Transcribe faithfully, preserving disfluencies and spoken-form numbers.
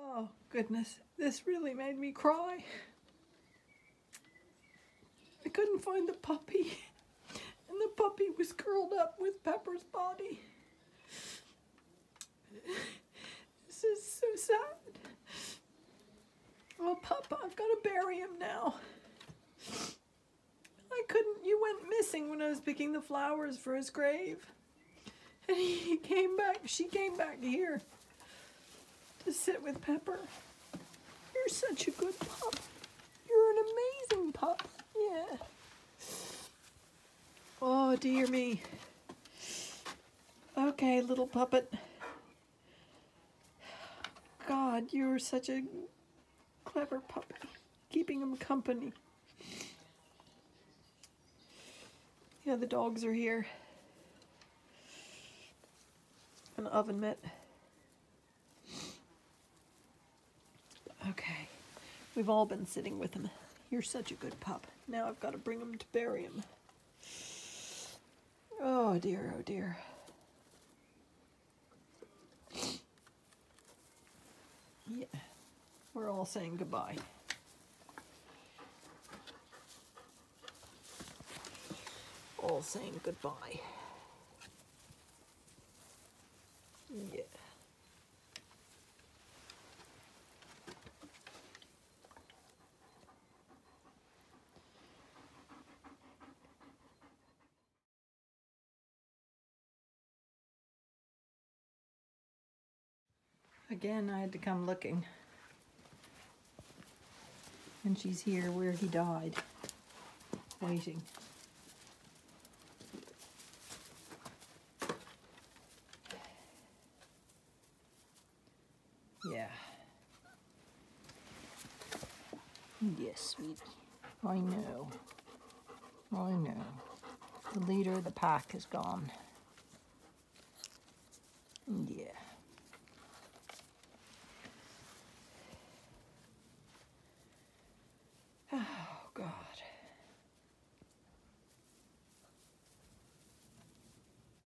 Oh, goodness. This really made me cry. I couldn't find the puppy. And the puppy was curled up with Pepper's body. This is so sad. Oh, Papa, I've got to bury him now. I couldn't, you went missing when I was picking the flowers for his grave. And he came back, she came back here to sit with Pepper. You're such a good pup. You're an amazing pup. Yeah. Oh, dear me. Okay, little puppet. God, you're such a clever puppy. Keeping him company. Yeah, the dogs are here. An oven mitt. Okay. We've all been sitting with him. You're such a good pup. Now I've got to bring him to bury him. Oh dear, oh dear. Yeah. We're all saying goodbye. All saying goodbye. Yeah. Again, I had to come looking. And she's here where he died, waiting. Yeah. Yes, sweetie. I know. I know. The leader of the pack is gone.